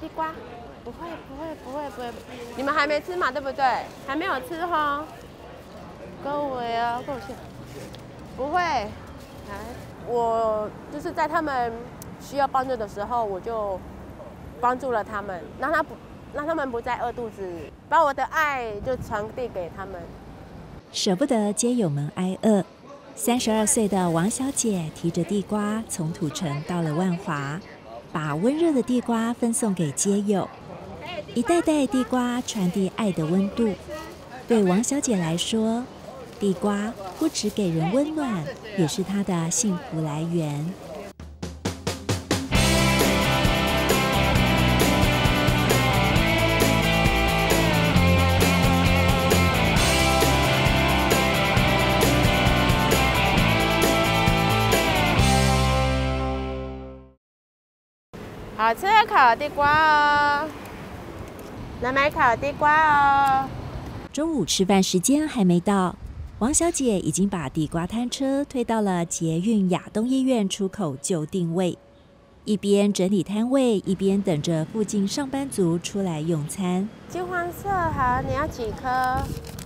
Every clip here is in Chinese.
地瓜，不会，你们还没吃嘛，对不对？还没有吃哈。各位啊，够谢。不会，我就是在他们需要帮助的时候，我就帮助了他们，让他们不再饿肚子，把我的爱就传递给他们。 舍不得街友们挨饿，32岁的王小姐提着地瓜从土城到了万华，把温热的地瓜分送给街友，一袋袋地瓜传递爱的温度。对王小姐来说，地瓜不只给人温暖，也是她的幸福来源。 好吃的烤地瓜哦，来买烤地瓜哦。 中午吃饭时间还没到，王小姐已经把地瓜摊车推到了捷运亚东医院出口就定位，一边整理摊位，一边等着附近上班族出来用餐。 金黄色好，你要几颗？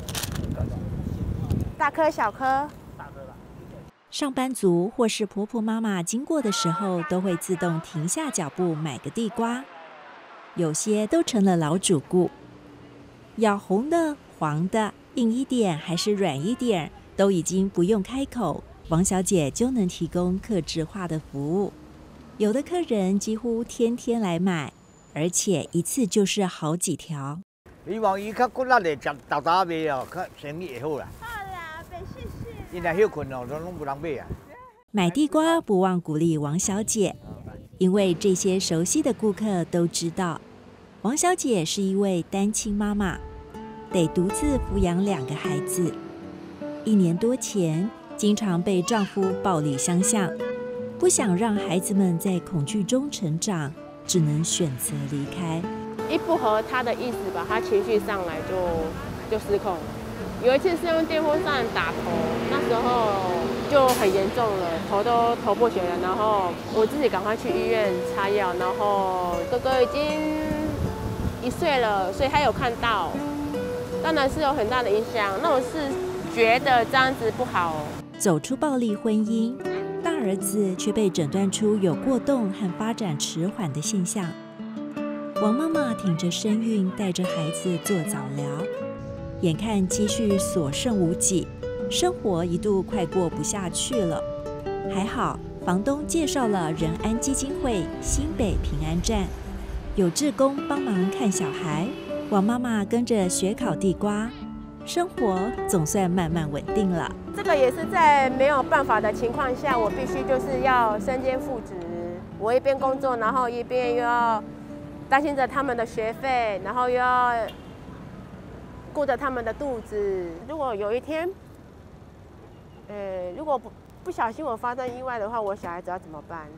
大颗小颗？ 上班族或是婆婆妈妈经过的时候，都会自动停下脚步买个地瓜，有些都成了老主顾。要红的、黄的、硬一点还是软一点，都已经不用开口，王小姐就能提供客制化的服务。有的客人几乎天天来买，而且一次就是好几条。 希望伊较骨力的食豆豆卖哦，较生意会好啦。 好啦，谢谢。 因来休困哦，拢无人买啊。 买地瓜不忘鼓励王小姐，因为这些熟悉的顾客都知道，王小姐是一位单亲妈妈，得独自抚养2个孩子。1年多前，经常被丈夫暴力相向，不想让孩子们在恐惧中成长，只能选择离开。 一不合他的意思吧，他情绪上来就失控。有一次是用电风扇打头，那时候就很严重了，头都头破血流，然后我自己赶快去医院擦药，然后哥哥已经1岁了，所以他有看到，当然是有很大的影响。那我是觉得这样子不好。 走出暴力婚姻，大儿子却被诊断出有过动和发展迟缓的现象。王妈妈挺着身孕，带着孩子做早疗，眼看积蓄所剩无几，生活一度快过不下去了。还好房东介绍了仁安基金会新北平安站，有志工帮忙看小孩，王妈妈跟着学烤地瓜，生活总算慢慢稳定了。 这个也是在没有办法的情况下，我必须就是要身兼父职，我一边工作，然后一边又要担心着他们的学费，然后又要顾着他们的肚子。如果有一天，如果不小心我发生意外的话，我小孩子要怎么办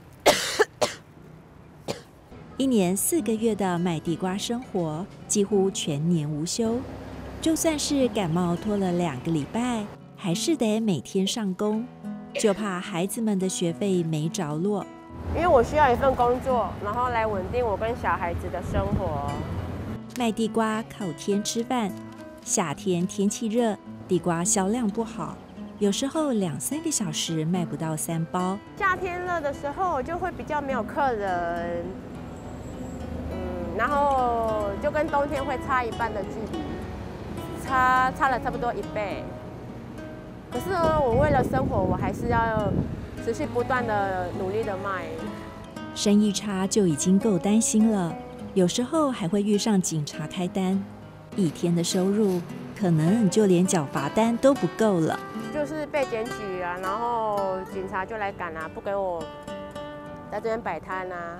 ？1年4个月的卖地瓜生活，几乎全年无休。就算是感冒拖了2个礼拜，还是得每天上工，就怕孩子们的学费没着落。 因为我需要一份工作，然后来稳定我跟小孩子的生活。 卖地瓜靠天吃饭，夏天天气热，地瓜销量不好，有时候2-3个小时卖不到3包。 夏天热的时候就会比较没有客人，然后就跟冬天会差1半的距离，差了差不多1倍。可是呢，我为了生活，我还是要持续不断的努力的卖。 生意差就已经够担心了，有时候还会遇上警察开单，一天的收入可能就连缴罚单都不够了。 就是被检举啊，然后警察就来赶啊，不给我在这边摆摊啊。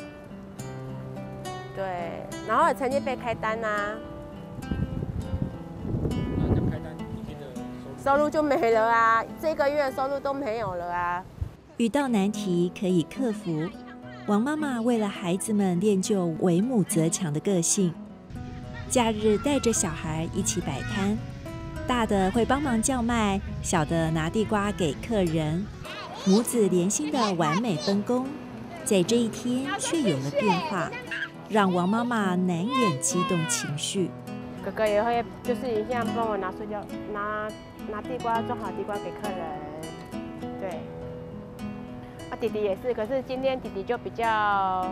对，然后也曾经被开单啊。收入就没了啊，这个月收入都没有了啊。 遇到难题可以克服，王妈妈为了孩子们练就为母则强的个性，假日带着小孩一起摆摊，大的会帮忙叫卖，小的拿地瓜给客人，母子连心的完美分工，在这一天却有了变化。 让王妈妈难掩激动情绪。 哥哥也会就是一样帮我拿塑胶拿地瓜，装好地瓜给客人。对，啊，弟弟也是，可是今天弟弟就比较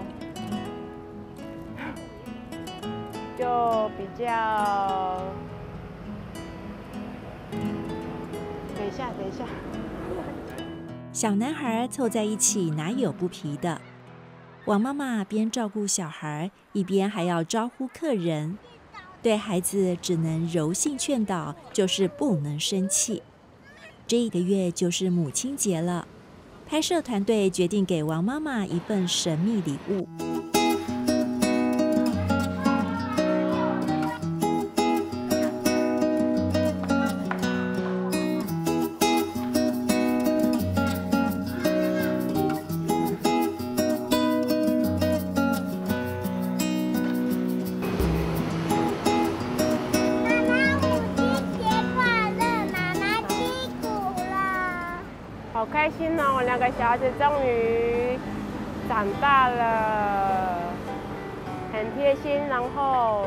等一下。 小男孩凑在一起，哪有不皮的？王妈妈边照顾小孩，一边还要招呼客人，对孩子只能柔性劝导，就是不能生气。这一个月就是母亲节了，拍摄团队决定给王妈妈一份神秘礼物。 好开心哦！我2个小孩子终于长大了，很贴心。然后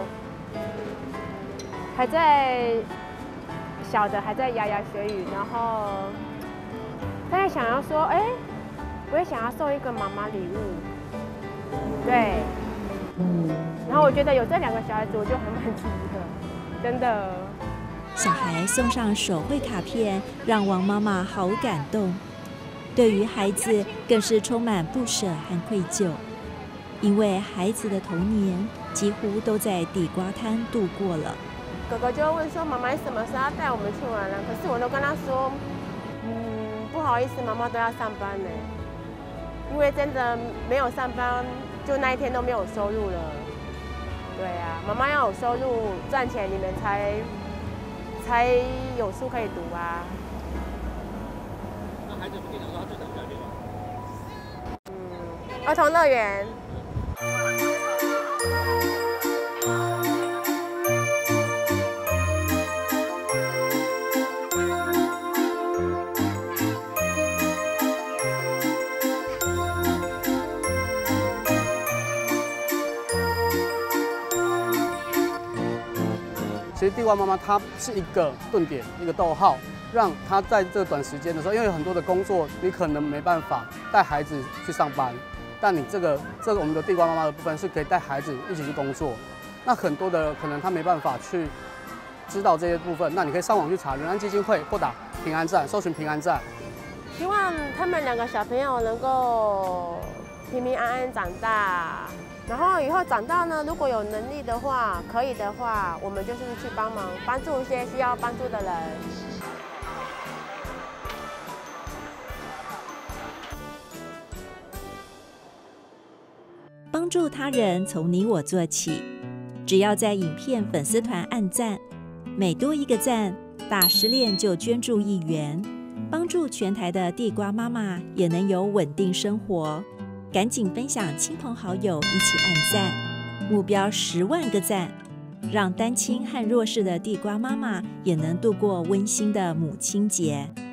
小的还在牙牙学语，然后他也想要说，我也想要送一个妈妈礼物，对。然后我觉得有这2个小孩子，我就很满足的，真的。 小孩送上手绘卡片，让王妈妈好感动。对于孩子，更是充满不舍和愧疚，因为孩子的童年几乎都在地瓜摊度过了。 哥哥就会问说：“妈妈，你什么时候要带我们去玩呢？”可是我都跟他说：“不好意思，妈妈都要上班呢，因为真的没有上班，就那一天都没有收入了。对啊，妈妈要有收入赚钱，你们才有书可以读啊。” 那孩子平常说他最想去哪边玩？ 儿童乐园。 其实地瓜妈妈她是一个顿点，一个逗号，让她在这短时间的时候，因为有很多的工作，你可能没办法带孩子去上班，但你这个我们的地瓜妈妈的部分是可以带孩子一起去工作。那很多的可能他没办法去知道这些部分，那你可以上网去查仁安基金会，或打平安站，搜寻平安站。 希望他们2个小朋友能够平平安安长大。然后以后长大呢，如果有能力的话，可以的话，我们就是去帮忙，帮助一些需要帮助的人。 帮助他人从你我做起，只要在影片粉丝团按赞，每多1个赞，大失恋就捐助1元，帮助全台的地瓜妈妈也能有稳定生活。赶紧分享，亲朋好友一起按赞，目标10万个赞，让单亲和弱势的地瓜妈妈也能度过温馨的母亲节。